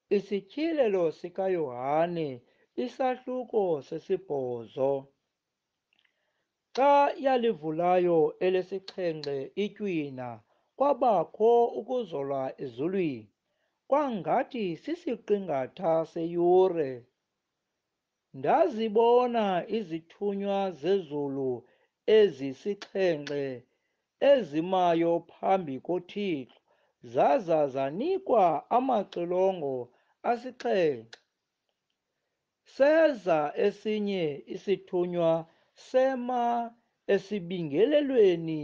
Isityhilelo sikaYohane, isahluko sesibhozo. Xa yalivulayo elesixhenxe itywina, kwabakho ukuzola ezulwini, kwangathi sisiqingatha seyure. Ndazibona izithunywa zezulu ezisixhenxe ezimayo phambi koThixo, zaza zanikwa amaxilongo asixhenxe. Seza esinye isithunywa sema esibingelelweni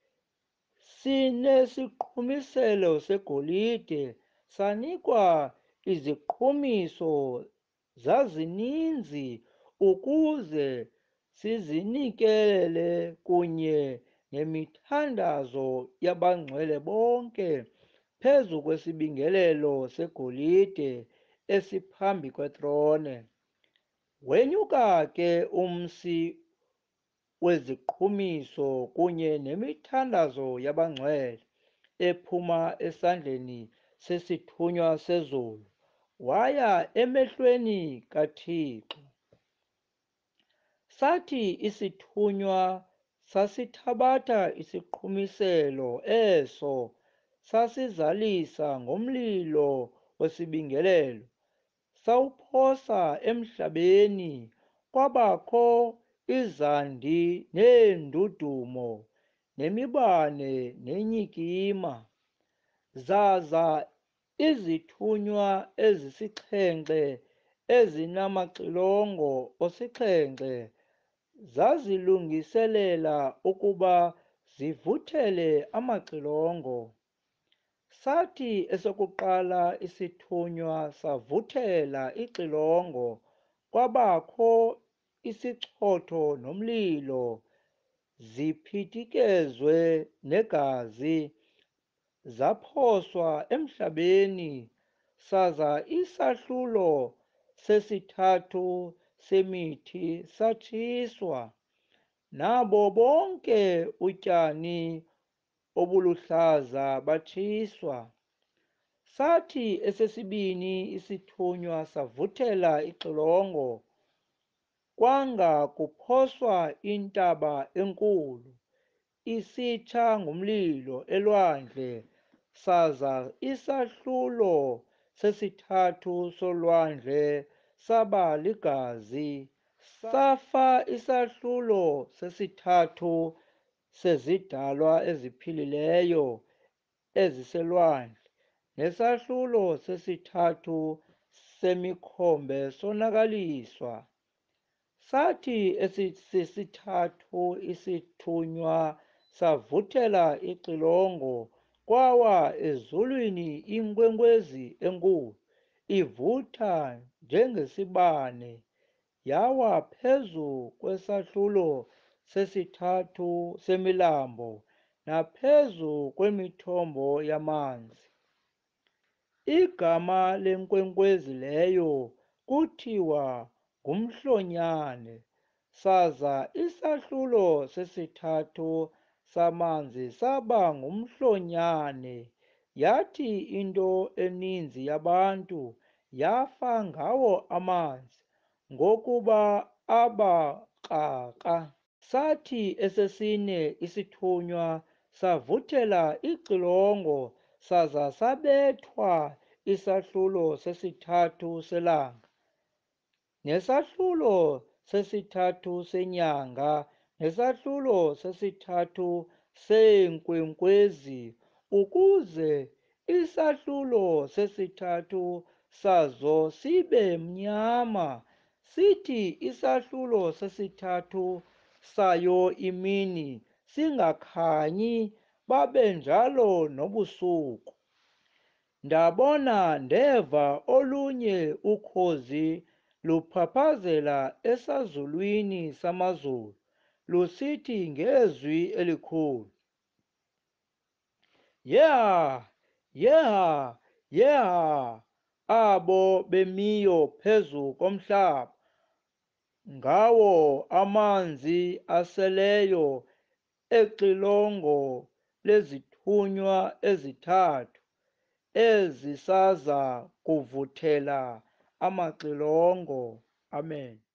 sinesiqhumiselo segolide, sanikwa iziqhumiso zazininzi ukuze sizinikele kunye nemithandazo yabangcwele bonke phezu kwesibingelelo segolide esiphambi kwetrone. Wenyuka ke umsi weziqhumiso kunye nemithandazo yabangcwele ephuma esandleni sesithunywa sezulu, waya emehlweni kaThixo. Sathi isithunywa sasithabatha isiqhumiselo eso, sasizalisa ngomlilo wesibingelelo, sawuphosa emhlabeni. Kwabakho izandi neendudumo nemibane nenyikima. Zaza izithunywa ezisixhenxe ezinamaxilongo osixhenxe, zazilungiselela ukuba zivuthele amaxilongo. Sathi esokuqala isithunywa savuthela ixilongo, kwabakho isichotho nomlilo, ziphithikezwe negazi, zaphoswa emhlabeni. Saza isahlulo sesithathu semithi satshiswa, nabo bonke utyani obuluhlaza batshiswa. Sathi esesibini isithunywa savuthela ixilongo, kwanga kuphoswa intaba enkulu, isitsha ngumlilo elwandle. Saza isahlulo sesithathu solwandle saba ligazi. Safa isahlulo sesithathu sezidalwa eziphilileyo eziselwandle, nesahlulo sesithathu semikhombe sonakaliswa. Sathi esisithathu isithunywa savuthela ixilongo, kwawa ezulwini inkwenkwezi enkulu, ivutha njengesibane, yawa phezu kwesahlulo sesithathu semilambo naphezu kwemithombo yamanzi. Igama lenkwenkwezi leyo kuthiwa ngumhlonyane. Saza isahlulo sesithathu samanzi saba ngumhlonyane, yathi into eninzi yabantu yafa ngawo amanzi, ngokuba abakrakra. Sathi esesine isithunywa savuthela ixilongo, saza sabethwa isahlulo sesithathu selanga, nesahlulo sesithathu senyanga, nesahlulo sesithathu seenkwenkwezi, ukuze isahlulo sesithathu sazo sibe mnyama, sithi isahlulo sesithathu sayo imini singakhanyi, babe njalo nobusuku. Ndabona ndeva olunye ukhozi luphaphazela esazulwini samazulu, lusithi ngezwi elikhulu, Yeha! Yeha! Yeha! Abo bemiyo phezu komhlaba, ngawo amanzi aseleyo exilongo lezithunywa ezithathu ezisaza kuvuthela amaxilongo. Amen.